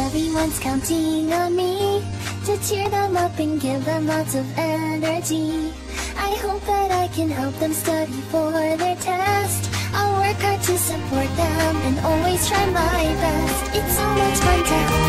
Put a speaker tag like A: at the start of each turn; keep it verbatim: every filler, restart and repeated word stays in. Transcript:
A: Everyone's counting on me to cheer them up and give them lots of energy. I hope that I can help them study for their test. I'll work hard to support them and always try my best. It's so much fun to